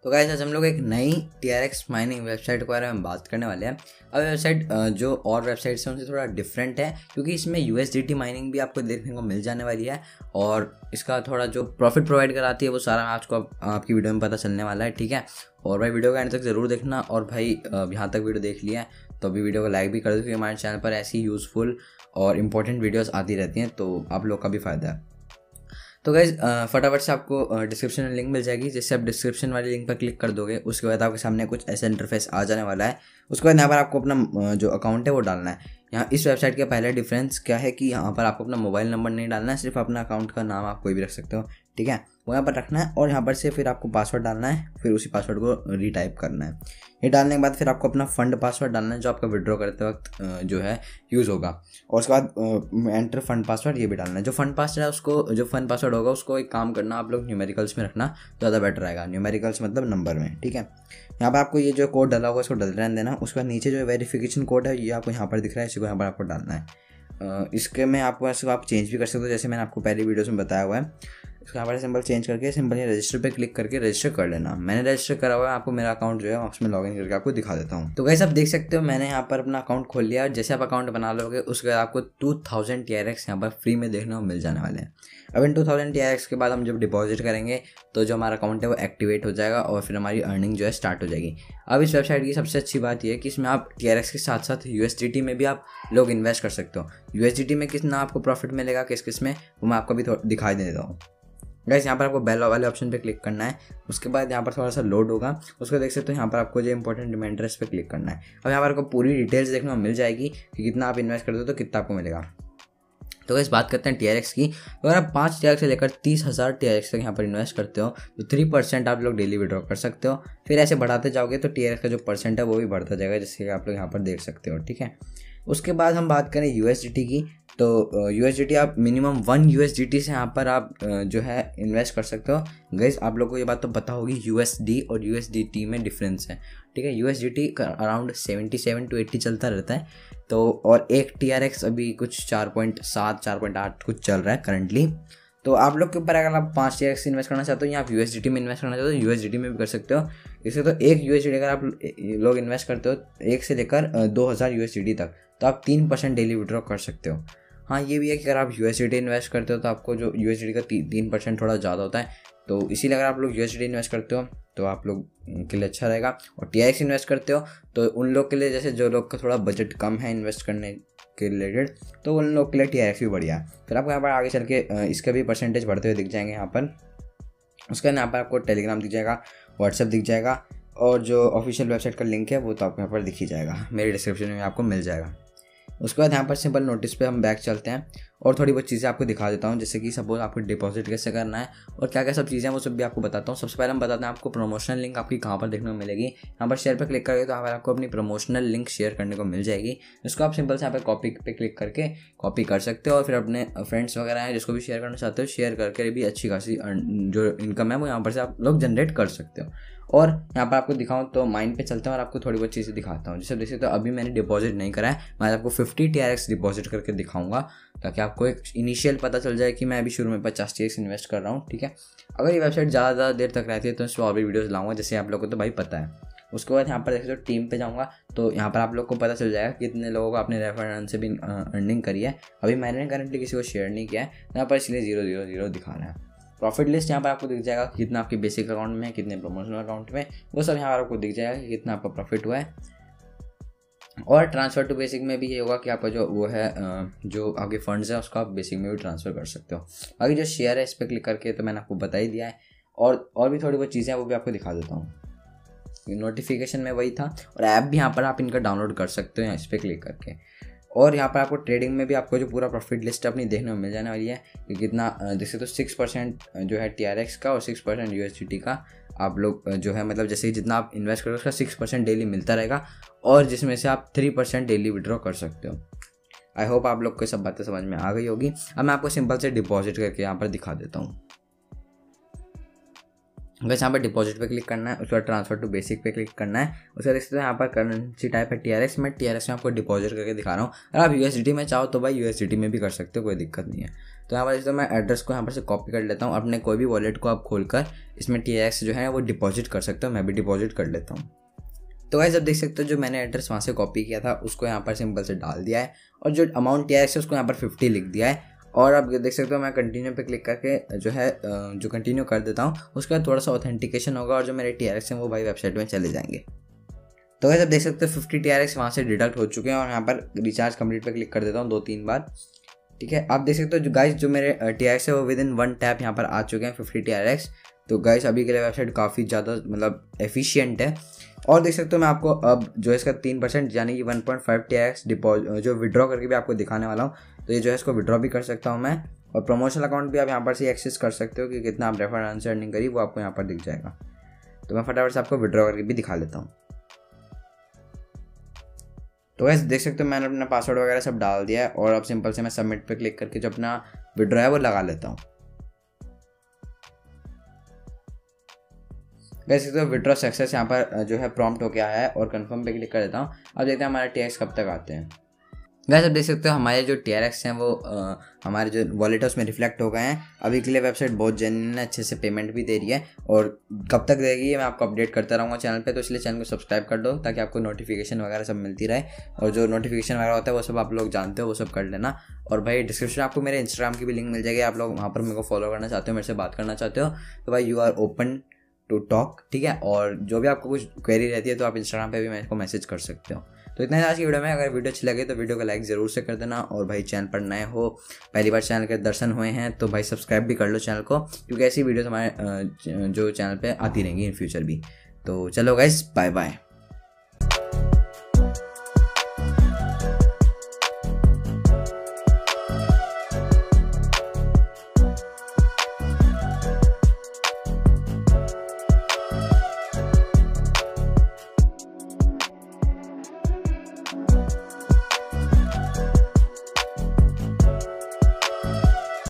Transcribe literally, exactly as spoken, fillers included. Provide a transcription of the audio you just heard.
तो गाइस आज हम लोग एक नई T R X mining website के बारे में बात करने वाले हैं। अब वेबसाइट जो और वेबसाइट्स हैं उनसे थोड़ा डिफरेंट है क्योंकि इसमें U S D T mining भी आपको देखने को मिल जाने वाली है और इसका थोड़ा जो प्रॉफिट प्रोवाइड कराती है वो सारा आज को आपकी वीडियो में पता चलने वाला है। ठीक है, और भाई वीडियो का एंड तक ज़रूर देखना। और भाई यहाँ तक वीडियो देख लिया है तो अभी वीडियो को लाइक भी कर दो क्योंकि हमारे चैनल पर ऐसी यूज़फुल और इम्पोर्टेंट वीडियोस आती रहती हैं तो आप लोग का भी फ़ायदा है। तो गाइज फटाफट से आपको डिस्क्रिप्शन में लिंक मिल जाएगी, जिससे आप डिस्क्रिप्शन वाली लिंक पर क्लिक कर दोगे उसके बाद आपके सामने कुछ ऐसा इंटरफेस आ जाने वाला है। उसके बाद यहाँ पर आपको अपना जो अकाउंट है वो डालना है। यहाँ इस वेबसाइट का पहला डिफरेंस क्या है कि यहाँ पर आपको अपना मोबाइल नंबर नहीं डालना है, सिर्फ अपना अकाउंट का नाम आप कोई भी रख सकते हो। ठीक है, वो यहाँ पर रखना है और यहाँ पर से फिर आपको पासवर्ड डालना है, फिर उसी पासवर्ड को रीटाइप करना है। ये डालने के बाद फिर आपको अपना फंड पासवर्ड डालना है जो आपका विड्रॉ करते वक्त जो है यूज़ होगा। और उसके बाद एंटर फंड पासवर्ड ये भी डालना है। जो फंड पासवर्ड है उसको जो फंड पासवर्ड होगा उसको एक काम करना, आप लोग न्यूमेरिकल्स में रखना ज़्यादा बेटर रहेगा। न्यूमेरिकल्स मतलब नंबर में। ठीक है, यहाँ पर आपको ये जो कोड डाला होगा इसको डल रहने देना। उसके बाद नीचे जो वेरिफिकेशन कोड है ये आपको यहाँ पर दिख रहा है, इसी को यहाँ पर आपको डालना है। इसके में आपको ऐसे आप चेंज भी कर सकते हो जैसे मैंने आपको पहली वीडियोस में बताया हुआ है। इसका हमारे सिंबल चेंज करके सिंपल ये रजिस्टर पे क्लिक करके रजिस्टर कर लेना। मैंने रजिस्टर करा हुआ है, आपको मेरा अकाउंट जो है उसमें लॉगिन करके आपको दिखा देता हूँ। तो गाइस आप देख सकते हो मैंने यहाँ पर अपना अकाउंट खोल लिया। जैसे आप अकाउंट बना लोगे उसके बाद आपको two thousand T R X यहाँ पर फ्री में देखने को मिल जाने वाले हैं। अब इन two thousand T R X के बाद हम जब डिपॉजिट करेंगे तो जो हमारा अकाउंट है वो एक्टिवेट हो जाएगा और फिर हमारी अर्निंग जो है स्टार्ट हो जाएगी। अब इस वेबसाइट की सबसे अच्छी बात यह है कि इसमें आप टी आर एक्स के साथ साथ यू एस डी टी में भी आप लोग इन्वेस्ट कर सकते हो। यू एस डी टी में कितना आपको प्रॉफिट मिलेगा किस किस में वो मैं आपको भी दिखाई दे देता हूँ। गाइस यहाँ पर आपको बेल वाले ऑप्शन पे क्लिक करना है। उसके बाद यहाँ पर थोड़ा सा लोड होगा, उसको देख सकते हो। यहाँ पर आपको जो इंपॉर्टेंट रिमाइंडर इस पर क्लिक करना है। अब यहाँ पर आपको पूरी डिटेल्स देखने को मिल जाएगी कि कितना आप इन्वेस्ट करते हो तो कितना आपको मिलेगा। तो गाइस बात करते हैं टी आर एक्स की। तो अगर आप पाँच टी आर एक्स से लेकर तीस हज़ार टी आर एक्स तक यहाँ पर इन्वेस्ट करते हो तो थ्री परसेंट आप लोग डेली विड्रॉ कर सकते हो। फिर ऐसे बढ़ाते जाओगे तो टी आर एक्स का जो परसेंट है वो भी बढ़ता जाएगा, जैसे कि आप लोग यहाँ पर देख सकते हो। ठीक है, उसके बाद हम बात करें यू एस डी टी की। तो यू एस डी टी आप minimum one U S D T से यहाँ पर आप जो है इन्वेस्ट कर सकते हो। गाइस आप लोगों को ये बात तो पता होगी यू एस डी और यू एस डी टी में डिफरेंस है। ठीक है, U S D T around seventy seven to eighty चलता रहता है तो, और एक टी आर एक्स अभी कुछ चार पॉइंट सात चार पॉइंट आठ कुछ चल रहा है करंटली। तो आप लोग के ऊपर अगर आप पाँच टी आर एक्स इन्वेस्ट करना चाहते हो या आप यू एस डी टी में इन्वेस्ट करना चाहते हो यू एस डी टी में भी कर सकते हो। इससे तो एक यू एस डी टी अगर आप लोग इन्वेस्ट करते हो एक से लेकर दो हज़ार यू एस डी टी तक तो आप तीन परसेंट डेली विड्रॉ कर सकते हो। हाँ ये भी है कि अगर आप U S D T invest करते हो तो आपको जो यू एस डी टी का तीन परसेंट थोड़ा ज़्यादा होता है, तो इसीलिए अगर आप लोग U S D T invest करते हो तो आप लोग के लिए अच्छा रहेगा। और टी आर एक्स इन्वेस्ट करते हो तो उन लोग के लिए, जैसे जो लोग का थोड़ा बजट कम है इन्वेस्ट करने के रिलेटेड, तो उन लोग के लिए टी आर एक्स भी बढ़िया है। फिर आपको यहाँ पर आगे चल के इसके भी परसेंटेज बढ़ते हुए दिख जाएंगे यहाँ पर। उसके बाद यहाँ पर आपको टेलीग्राम दिख जाएगा, व्हाट्सएप दिख जाएगा और जो ऑफिशियल वेबसाइट का लिंक है वो तो आपको यहाँ पर दिख ही जाएगा, मेरे डिस्क्रिप्शन में आपको मिल जाएगा। उसके बाद यहाँ पर सिंपल नोटिस पे हम बैक चलते हैं और थोड़ी बहुत चीज़ें आपको दिखा देता हूँ, जैसे कि सपोज आपको डिपॉजिट कैसे करना है और क्या क्या सब चीज़ें हैं वो सब भी आपको बताता हूँ। सबसे पहले हम बताते हैं आपको प्रमोशनल लिंक आपकी कहाँ पर देखने को मिलेगी। यहाँ पर शेयर पर क्लिक करके तो यहाँ पर आपको अपनी प्रमोशनल लिंक शेयर करने को मिल जाएगी। इसको आप सिंपल से यहाँ पर कॉपी पे क्लिक करके कॉपी कर सकते हो और फिर अपने फ्रेंड्स वगैरह हैं जिसको भी शेयर करना चाहते हो शेयर करके भी अच्छी खासी जो इनकम है वो यहाँ पर से आप लोग जनरेट कर सकते हो। और यहाँ पर आपको दिखाऊं तो माइंड पे चलते हैं और आपको थोड़ी बहुत चीज़ें दिखाता हूँ। जैसे देख सकते हो अभी मैंने डिपॉजिट नहीं करा है, मैं आपको fifty T R X deposit करके दिखाऊंगा ताकि आपको एक इनिशियल पता चल जाए कि मैं अभी शुरू में पचास टी एक्स इन्वेस्ट कर रहा हूँ। ठीक है, अगर ये वेबसाइट ज़्यादा देर तक रहती है तो इस पर और भी वीडियोज़ लाऊंगा, जैसे आप लोगों को तो भाई पता है। उसके बाद यहाँ पर देखते हो टीम पे जाऊँगा तो यहाँ पर आप लोग को पता चल जाएगा कितने लोगों को आपने रेफरेंस से भी अर्निंग करी है। अभी मैंने करंटली किसी को शेयर नहीं किया है यहाँ पर, इसलिए जीरो जीरो जीरो दिखा रहा है। प्रॉफिट लिस्ट यहाँ पर आपको दिख जाएगा कितना आपके बेसिक अकाउंट में है, कितने प्रमोशनल अकाउंट में, वो सब यहाँ पर आपको दिख जाएगा कि कितना आपका प्रॉफिट हुआ है। और ट्रांसफ़र टू बेसिक में भी ये होगा कि आपका जो वो है जो आपके फंड्स हैं उसको आप बेसिक में भी ट्रांसफ़र कर सकते हो। बाकी जो शेयर है इस पर क्लिक करके तो मैंने आपको बता ही दिया है। और और भी थोड़ी बहुत चीज़ें हैं वो भी आपको दिखा देता हूँ। नोटिफिकेशन में वही था और ऐप भी यहाँ पर आप इनका डाउनलोड कर सकते हो इस पर क्लिक करके। और यहाँ पर आपको ट्रेडिंग में भी आपको जो पूरा प्रॉफिट लिस्ट अपनी देखने को मिल जाने वाली है कि कितना, जैसे तो सिक्स परसेंट जो है टी आर एक्स का और six percent U S D T का आप लोग जो है मतलब जैसे जितना आप इन्वेस्ट करोगे उसका सिक्स परसेंट डेली मिलता रहेगा और जिसमें से आप थ्री परसेंट डेली विड्रॉ कर सकते हो। आई होप आप लोग को सब बातें समझ में आ गई होगी। अब मैं आपको सिंपल से डिपॉजिट करके यहाँ पर दिखा देता हूँ। बस यहाँ पर डिपॉजिट पे क्लिक करना है, उसके बाद ट्रांसफर टू बेसिक पे क्लिक करना है। उसके बाद देखते हैं यहाँ पर करेंसी टाइप है टी आर एक्स। मैं टी आर एक्स में आपको डिपॉजिट करके दिखा रहा हूँ। अगर आप यू एस डी टी में चाहो तो भाई यू एस डी टी में भी कर सकते हो, कोई दिक्कत नहीं है। तो यहाँ पर तो मैं एड्रेस को यहाँ पर से कॉपी कर लेता हूँ। अपने कोई भी वॉलेट को आप खोलकर इसमें टी आर एक्स जो है वो डिपॉजिट कर सकते हो। मैं भी डिपॉजिट कर लेता हूँ। तो गाइस अब देख सकते हो जो मैंने एड्रेस वहाँ से कॉपी किया था उसको यहाँ पर सिंपल से डाल दिया है और जो अमाउंट टी आर एक्स है उसको यहाँ पर फिफ्टी लिख दिया है। और आप देख सकते हो मैं कंटिन्यू पे क्लिक करके जो है जो कंटिन्यू कर देता हूँ, उसके बाद थोड़ा सा ऑथेंटिकेशन होगा और जो मेरे टी आर एक्स हैं वो भाई वेबसाइट में चले जाएंगे। तो गाइस अब देख सकते हो फिफ्टी टी आर एक्स वहाँ से डिडक्ट हो चुके हैं और यहाँ पर रिचार्ज कंप्लीट पे क्लिक कर देता हूँ दो तीन बार। ठीक है, आप देख सकते हो जो गाइस जो मेरे टी आर एक्स है वो विद इन वन टैप यहाँ पर आ चुके हैं फिफ्टी टी आर एक्स। तो गाइस अभी के लिए वेबसाइट काफ़ी ज़्यादा मतलब एफिशिएंट है। और देख सकते हो मैं आपको अब जो है इसका तीन परसेंट यानी कि one point five T R X deposit जो विड्रॉ करके भी आपको दिखाने वाला हूँ। तो ये जो है इसको विड्रॉ भी कर सकता हूँ मैं, और प्रमोशनल अकाउंट भी आप यहाँ पर से एक्सेस कर सकते हो कि कितना आप रेफर से अर्निंग करी वो आपको यहाँ पर दिख जाएगा। तो मैं फटाफट से आपको विड्रॉ करके भी दिखा लेता हूँ। तो वैसे देख सकते हो मैंने अपना पासवर्ड वगैरह सब डाल दिया है और अब सिंपल से मैं सबमिट पे क्लिक करके जो अपना विड्रॉ है वो लगा लेता हूँ। देख सकते हो विड्रॉ सक्सेस यहाँ पर जो है प्रॉम्प्ट होके आया है और कंफर्म पे क्लिक कर देता हूँ। अब देखते हैं हमारे टी आर एक्स कब तक आते हैं। गाइस अब देख सकते हो हमारे जो टी आर एक्स हैं वो आ, हमारे जो वॉलेट है उसमें रिफ्लेक्ट हो गए हैं। अभी के लिए वेबसाइट बहुत जेन्युइन है, अच्छे से पेमेंट भी दे रही है और कब तक देगी ये मैं आपको अपडेट करता रहूँगा चैनल पे। तो इसलिए चैनल को सब्सक्राइब कर दो ताकि आपको नोटिफिकेशन वगैरह सब मिलती रहे, और जो नोटिफिकेशन वगैरह होता है वो सब आप लोग जानते हो वो सब कर लेना। और भाई डिस्क्रिप्शन आपको मेरे इंस्टाग्राम की भी लिंक मिल जाएगी, आप लोग वहाँ पर मेरे को फॉलो करना चाहते हो, मेरे से बात करना चाहते हो तो भाई you are open to talk. ठीक है, और जो भी आपको कुछ क्वेरी रहती है तो आप इंस्टाग्राम पे भी मेरे को मैसेज कर सकते हो। तो इतना ही आज की वीडियो में। अगर वीडियो अच्छी लगे तो वीडियो को लाइक ज़रूर से कर देना, और भाई चैनल पर नए हो पहली बार चैनल के दर्शन हुए हैं तो भाई सब्सक्राइब भी कर लो चैनल को, क्योंकि ऐसी वीडियो हमारे जो चैनल पे आती रहेंगी इन फ्यूचर भी। तो चलो गाइस बाय बाय।